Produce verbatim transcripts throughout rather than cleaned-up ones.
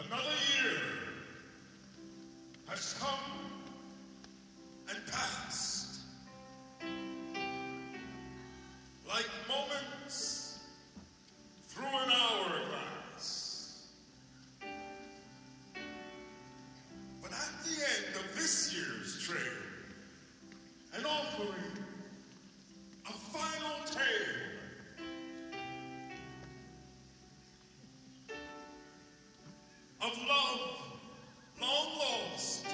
Another year has come and passed like moments through an hourglass. But at the end of this year's trail, an offering, a final tale of love long lost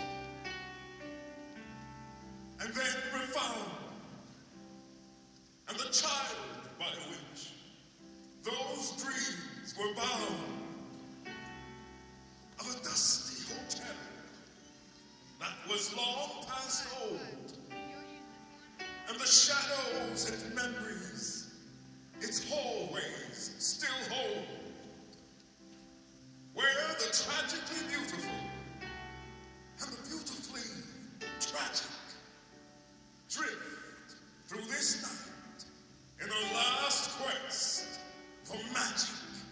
and then refound, and the child by which those dreams were bound, of a dusty hotel that was long past old, and the shadows and memories its hallways still hold, where the tragically beautiful and the beautifully tragic drift through this night in a last quest for magic.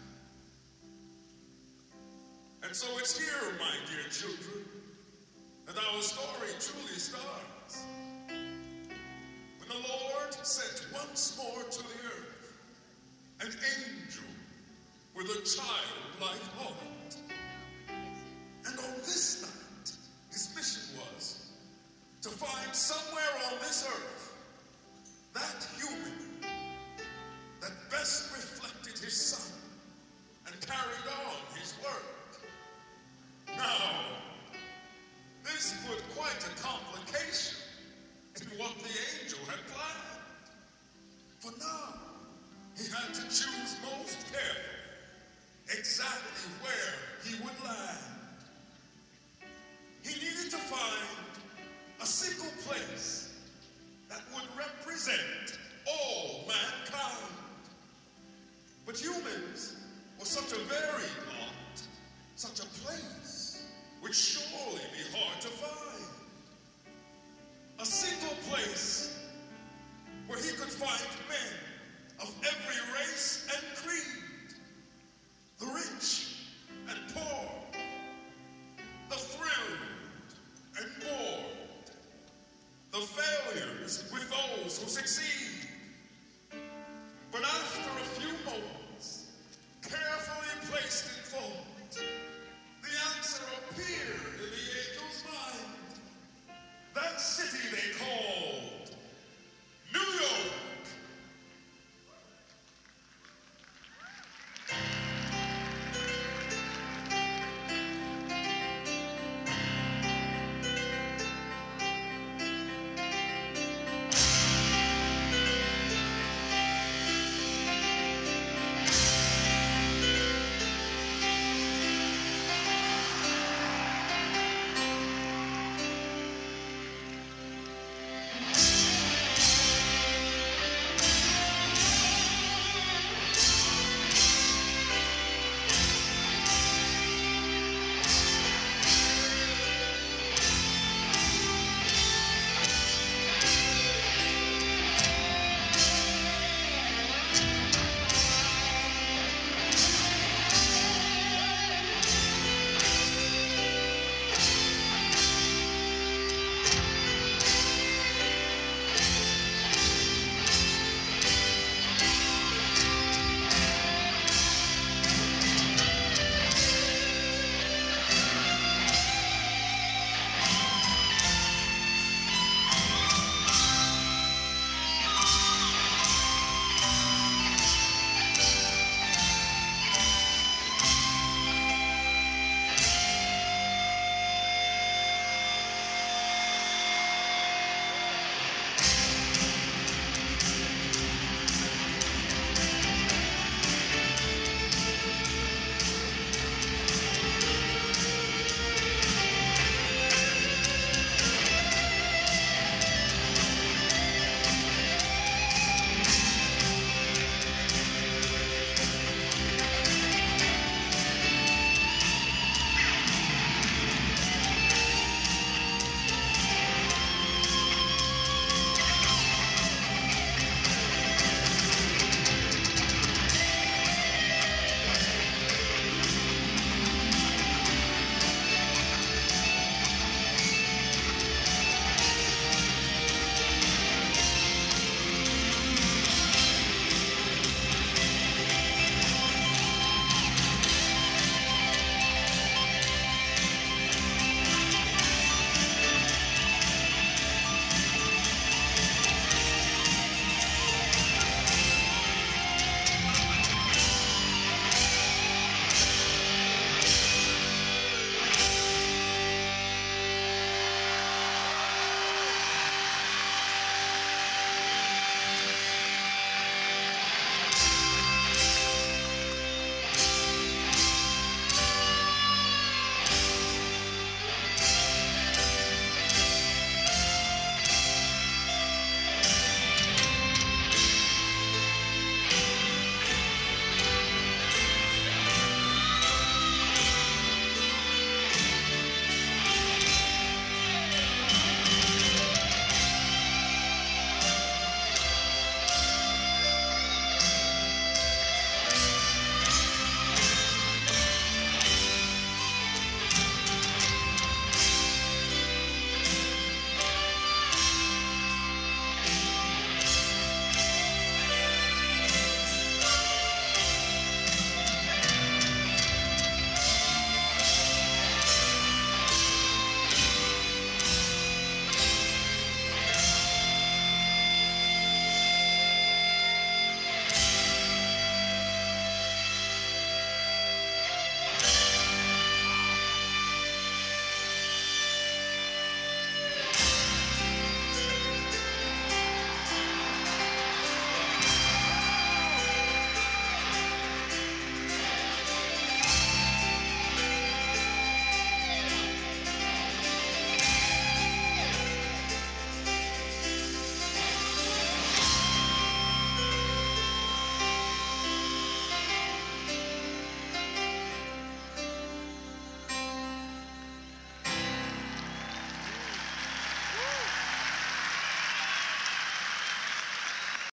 And so it's here, my dear children, that our story truly starts. When the Lord sent once more to the earth an angel with a childlike heart. And on this night, his mission was to find somewhere on this earth that human that best reflected his son and carried on his work. Now, this put quite a complication in what the angel had planned. For now, he had to choose most carefully exactly where he would land. He needed to find a single place that would represent all mankind. But humans were such a varied